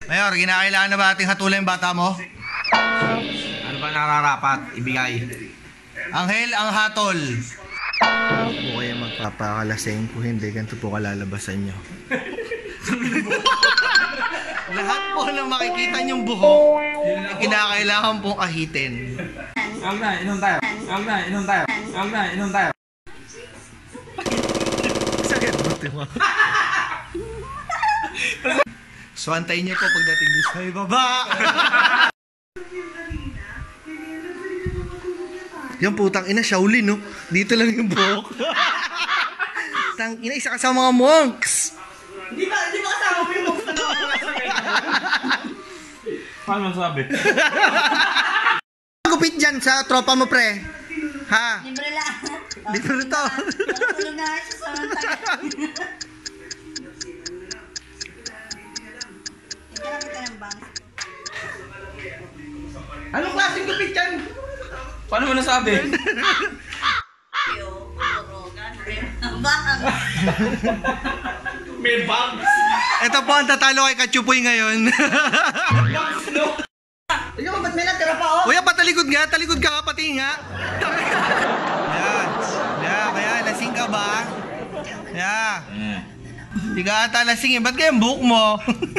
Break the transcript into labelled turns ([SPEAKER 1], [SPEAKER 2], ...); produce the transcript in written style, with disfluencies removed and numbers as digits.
[SPEAKER 1] Mayor, ginakailangan na ba ating hatulan yung bata mo?
[SPEAKER 2] Ano ba nararapat ibigay?
[SPEAKER 1] Anghel, ang hatol. Po kayo magpapakalasing, kung hindi, ganito po kalalabasan nyo. Lahat po na makikita nyong buhok, kinakailangan pong ahitin.
[SPEAKER 2] Inom tayo.
[SPEAKER 1] Sakit buti mo. So, antayin niyo po pagdating sa ibaba. Yung putang ina, Shaolin, no? Dito lang yung buhok. Tang ina, isa ka sa mga monks.
[SPEAKER 3] Di ba kasama mo yung monks na
[SPEAKER 2] Paano masabi?
[SPEAKER 1] Gupit dyan sa tropa mo, pre. Ha?
[SPEAKER 3] Libre lang.
[SPEAKER 1] Libre to.
[SPEAKER 3] Tulog na siya sa mga tagal. Ito lang ng bangs.
[SPEAKER 1] Anong klaseng gupit dyan?
[SPEAKER 2] Paano mo nasabi?
[SPEAKER 3] Bang!
[SPEAKER 2] May bugs!
[SPEAKER 1] Ito po ang tatalo kay Kachupoy ngayon.
[SPEAKER 3] Ikaw, ba't may natira pa, oh?
[SPEAKER 1] Kuya, patalikod nga. Talikod ka, pati nga. Yan. Yan, kaya lasing ka ba? Yan. Di ka ata lasing eh. Ba't kaya yung buhok mo?